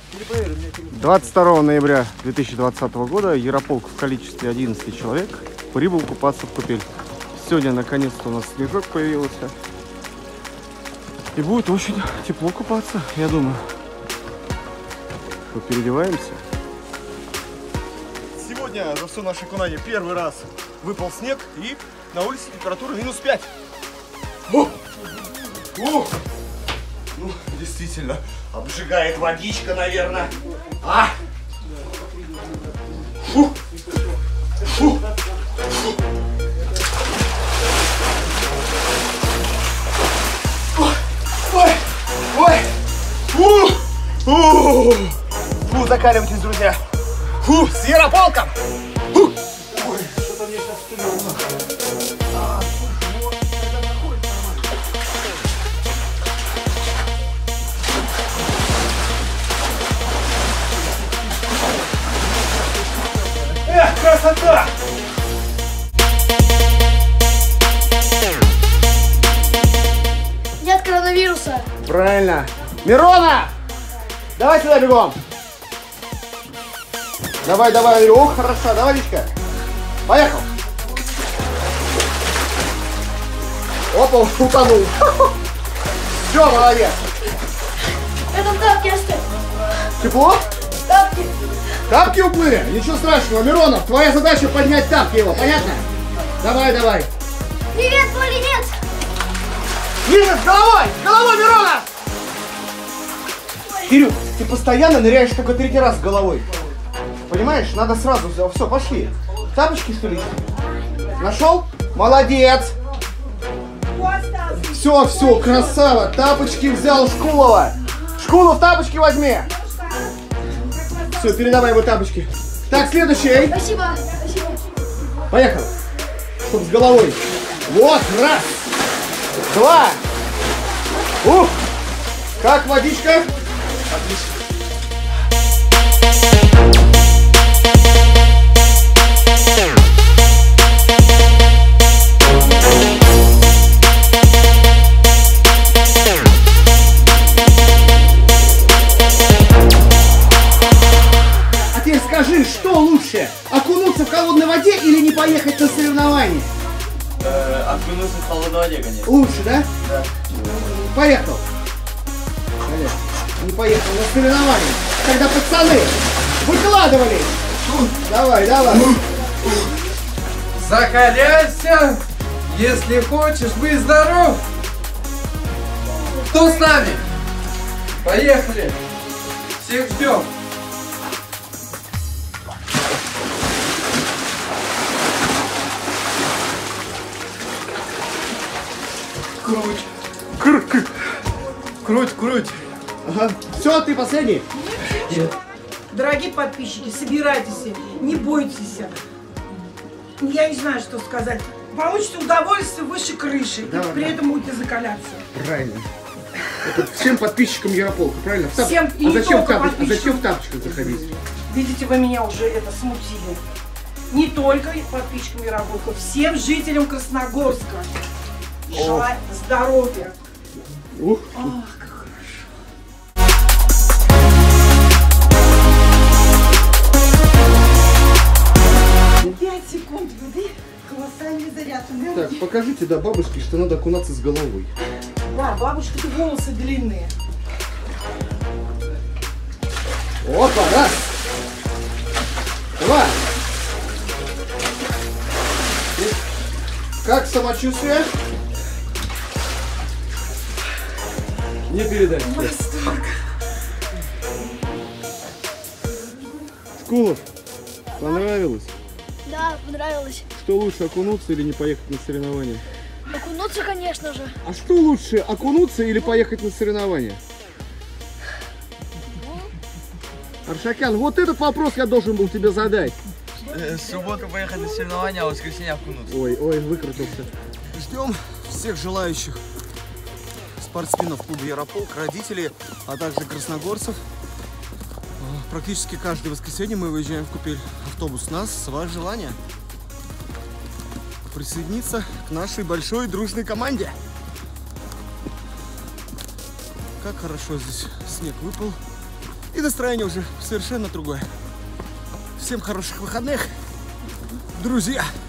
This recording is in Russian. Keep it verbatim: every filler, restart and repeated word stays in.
двадцать второго ноября две тысячи двадцатого года Ярополк в количестве одиннадцати человек прибыл купаться в купель. Сегодня наконец-то у нас снежок появился. И будет очень тепло купаться, я думаю. Переодеваемся. Сегодня за все наше кунание первый раз выпал снег, и на улице температура минус пять. О! О! Ну, действительно, обжигает водичка, наверное. А! Фу! Фу! Фу! Ой! Ой! Фу! Фу! Фу, закаливайтесь, друзья! Фу, с Ярополком! Фу! Ой, что-то мне сейчас стылено. А, слушай, вот это находится нормально. Эх, красота! Нет коронавируса. Правильно. Мирона! Давай сюда бегом. Давай, давай. Ох, хорошо. Давай, Личка. Поехал. Опа, утонул. Все, молодец. Это тапки оставь. Тепло? Тапки. Тапки уплыли? Ничего страшного. Миронов, твоя задача поднять тапки его. Понятно? Давай, давай. Привет, Полинец. Ниже, с головой! С головой, Миронов! Кирюх, ты постоянно ныряешь только третий раз головой. Понимаешь? Надо сразу. Все, пошли. Тапочки, что ли? Нашел? Молодец! Все, все, красава. Тапочки взял Шкулова. Шкулов, тапочки возьми. Все, передавай его тапочки. Так, следующий. Спасибо. Спасибо. Поехал. Чтоб с головой. Вот, раз. Два. Ух. Как водичка? Отлично. А теперь скажи, что лучше? Окунуться в холодной воде или не поехать на соревнования? Э, окунуться в холодной воде, конечно. Лучше, да? Да. Поехал. Не поехал на соревнования. Когда пацаны выкладывали. Давай, давай. Закаляйся, если хочешь быть здоров. Кто с нами? Поехали. Всех ждем. Круть. Круть. Круть, круть. Ага. Все, ты последний? Нет. Дорогие подписчики, собирайтесь, не бойтесь. Я не знаю, что сказать. Получите удовольствие выше крыши, Да, и при да. этом будете закаляться. Правильно. Это всем подписчикам Ярополка, правильно? В тап... Всем, и а, не зачем в только тапоч... а зачем подписчикам. в тапочках заходить? Видите, вы меня уже это смутили. Не только подписчикам Ярополка, всем жителям Красногорска. Желаю здоровья. Ух. Ах, как хорошо. Пять секунд воды, колоссальный заряд энергии. Так, покажите, да, бабушке, что надо окунаться с головой. Да, бабушки-то волосы длинные. Опа, раз. Два. Как самочувствие? Не передать. Восторг. Шкулов, понравилось? Да, понравилось. Что лучше, окунуться или не поехать на соревнования? Окунуться, конечно же. А что лучше, окунуться или поехать на соревнования? Аршакян, вот этот вопрос я должен был тебе задать. Э, в субботу поехать на соревнования, а в воскресенье окунуться. Ой, ой, выкрутился. Ждем всех желающих спортсменов клуба Ярополк, родителей, а также красногорцев. Практически каждое воскресенье мы выезжаем в купель. Автобус нас, с вас желание присоединиться к нашей большой дружной команде. Как хорошо здесь снег выпал. И настроение уже совершенно другое. Всем хороших выходных, друзья!